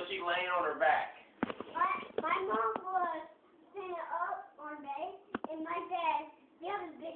she laying on her back? My mom was standing up on me, and my dad, the other big